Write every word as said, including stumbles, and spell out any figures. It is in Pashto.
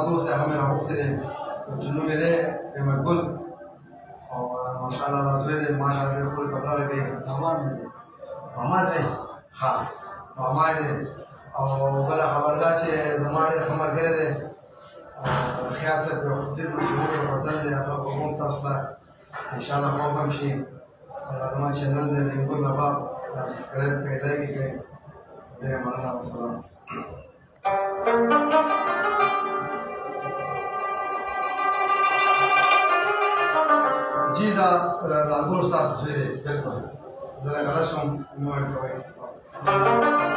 دوست دی هغه مې راغوښتی دی چې نوم یې دی احمد ګل او ماشاءالله رازوی دی ماشاءالله ډېر ښکلې تبله لګوي ماما دی ماما دی ښه ماما دی او بله خبره دا چې زما ډېر ښه ملګری دی خیال صاحب یو ډېر مشهور غزل دی هغه به هم تاسو ته انشاءالله خوب هم شي دا زما چینل دی رنګور رباب دا سبسکرایب کړئ لایک یې کړئ ډېره مننه والسلام جی دا لالګل ستاسو زوی دی بلکل زه غلط شوم نو ورته وایي